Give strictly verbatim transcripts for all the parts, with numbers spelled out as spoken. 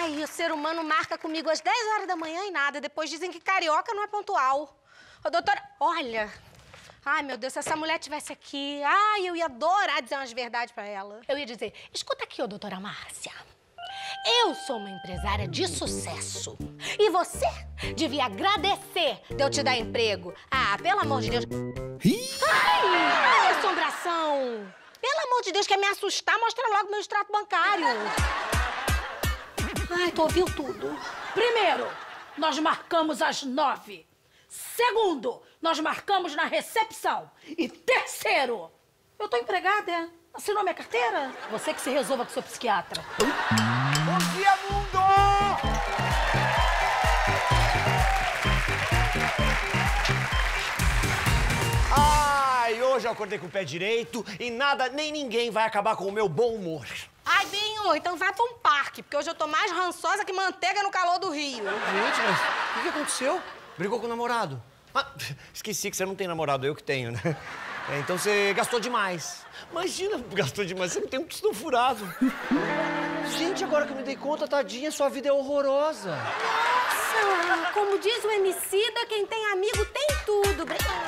Ai, o ser humano marca comigo às dez horas da manhã e nada. Depois dizem que carioca não é pontual. Ô, doutora, olha... Ai, meu Deus, se essa mulher estivesse aqui... Ai, eu ia adorar dizer umas verdades pra ela. Eu ia dizer, escuta aqui, ô, doutora Márcia. Eu sou uma empresária de sucesso. E você devia agradecer de eu te dar emprego. Ah, pelo amor de Deus. Ai, ai, assombração. Pelo amor de Deus, quer me assustar? Mostra logo meu extrato bancário. Ai, tu ouviu tudo. Primeiro, nós marcamos às nove. Segundo, nós marcamos na recepção. E terceiro, eu tô empregada, é? Assinou minha carteira? Você que se resolva com o seu psiquiatra. Bom dia, mundo! Ai, hoje eu acordei com o pé direito e nada nem ninguém vai acabar com o meu bom humor. Ai, Binho, então vai pra um parque, porque hoje eu tô mais rançosa que manteiga no calor do Rio. Gente, mas o que, que aconteceu? Brigou com o namorado? Ah, esqueci que você não tem namorado, eu que tenho, né? É, então você gastou demais. Imagina, gastou demais, você não tem um tostão furado. Gente, agora que eu me dei conta, tadinha, sua vida é horrorosa. Nossa, como diz o Emicida, quem tem amigo tem tudo.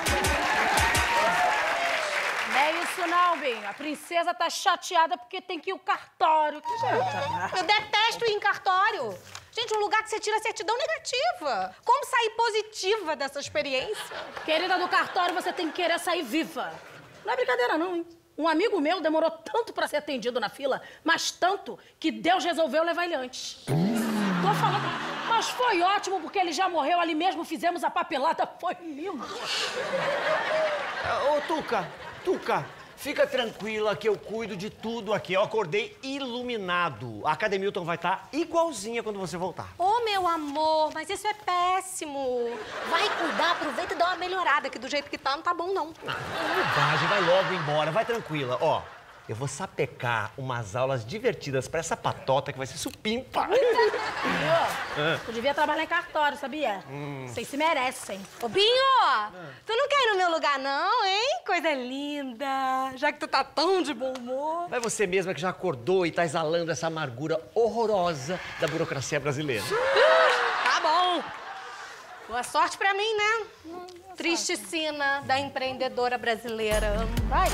Não é isso não, Binho. A princesa tá chateada porque tem que ir ao cartório. Que gente? Eu detesto ir em cartório. Gente, um lugar que você tira certidão negativa. Como sair positiva dessa experiência? Querida, do cartório você tem que querer sair viva. Não é brincadeira não, hein? Um amigo meu demorou tanto pra ser atendido na fila, mas tanto, que Deus resolveu levar ele antes. Tô falando... Mas foi ótimo, porque ele já morreu, ali mesmo fizemos a papelada, foi lindo. Ô, Tuca, Tuca, fica tranquila que eu cuido de tudo aqui. Eu acordei iluminado. A Academilton vai estar igualzinha quando você voltar. Ô, oh, meu amor, mas isso é péssimo. Vai cuidar, aproveita e dá uma melhorada, que do jeito que tá, não tá bom, não. Bobagem, vai logo embora, vai tranquila. Ó, eu vou sapecar umas aulas divertidas pra essa patota que vai ser supimpa. Binho, tu devia trabalhar em cartório, sabia? Hum. Vocês se merecem. Ô, Binho, ah. tu não quer ir no meu lugar, não, hein? Coisa linda, já que tu tá tão de bom humor. Vai você mesma que já acordou e tá exalando essa amargura horrorosa da burocracia brasileira. Tá bom. Boa sorte pra mim, né? Hum, Triste sina da empreendedora brasileira. Vai.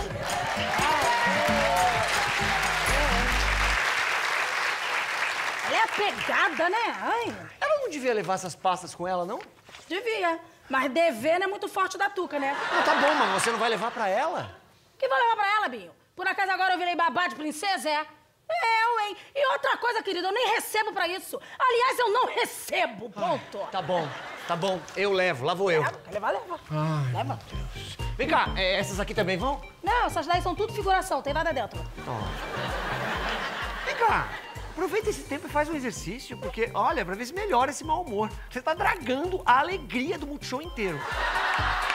Ela é apegada, né? Ai. Ela não devia levar essas pastas com ela, não? Devia. Mas dever não é muito forte da Tuca, né? Ah, tá bom, mas você não vai levar pra ela? Que vou levar pra ela, Binho? Por acaso agora eu virei babá de princesa, é? Eu, hein? E outra coisa, querida, eu nem recebo pra isso. Aliás, eu não recebo, ponto. Ah, tá bom, tá bom. Eu levo, lá vou eu. Leva, quer levar, leva. Ai, leva. Deus. Vem cá, é, essas aqui também vão? Não, essas daí são tudo figuração, tem nada dentro. Oh. Vem cá, aproveita esse tempo e faz um exercício, porque, olha, pra ver se melhora esse mau humor. Você tá dragando a alegria do Multishow inteiro.